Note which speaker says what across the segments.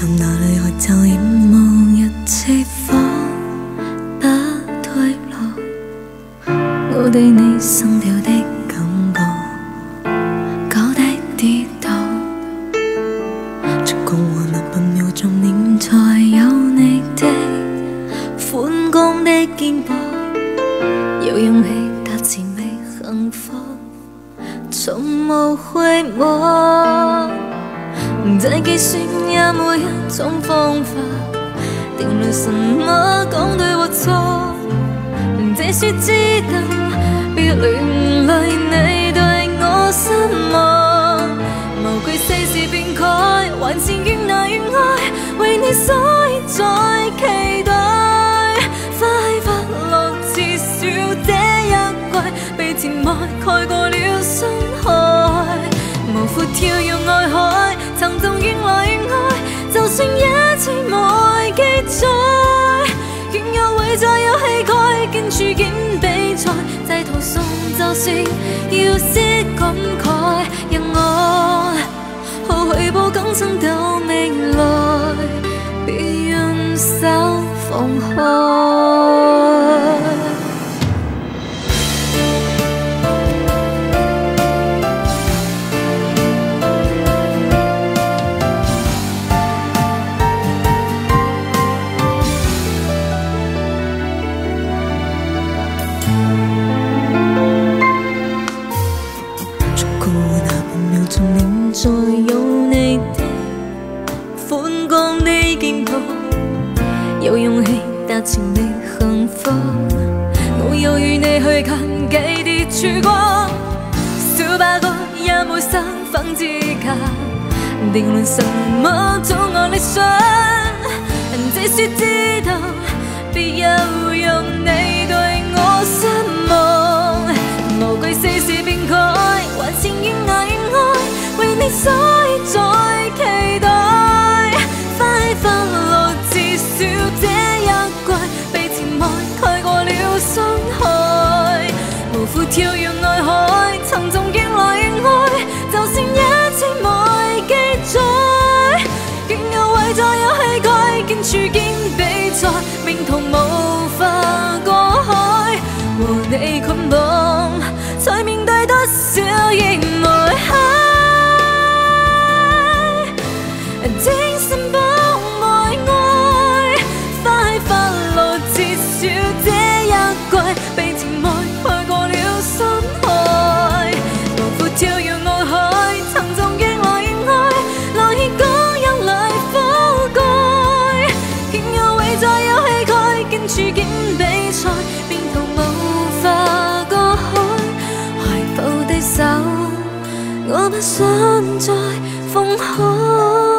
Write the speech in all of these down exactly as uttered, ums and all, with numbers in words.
Speaker 1: 從哪裏學就厭惡一切火不退路，我對你心跳的感覺高低跌倒，燭光和那半秒鐘念在有你的寬廣的肩膊，有勇氣踏前未幸福，從無回望。再計算也沒一種方法定論什麼講對或錯，這說知道別連累你對我失望，無懼世事變改，還是越愛越愛，為你所以再期待，快快樂至少這一季，被甜愛蓋過了傷害，無悔跳躍愛海，曾經越來越愛，就算一切沒記載，願有會再有氣概，見處境比賽，在途上就是要識感慨，讓我後去步更新到未來，別讓手放開。再有你的寬廣的肩膊，有勇氣達成你幸福，我要與你去近幾啲曙光，少八個也沒三分之價，定論什麼阻我理想，這說知道別又讓你對我失望，無懼世事變改，還是越愛越愛，為你所以再期待，快快樂至少這一季，被甜愛蓋過了傷害，無悔跳躍愛海，曾縱越來越愛，就算一切沒記載，願有為再有氣概，見處見比賽，命途無法過海，和你捆綁，才面對多少意外。精神不愛愛，快快樂至少這一季，被甜愛蓋過了傷害，無悔跳躍愛海，曾縱越來越愛，來講有淚覆蓋，願有為再有氣概，見處境比賽，便途無法過海，還抱對手，我不想再放開。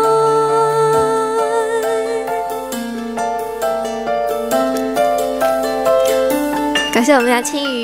Speaker 2: 感谢我们家青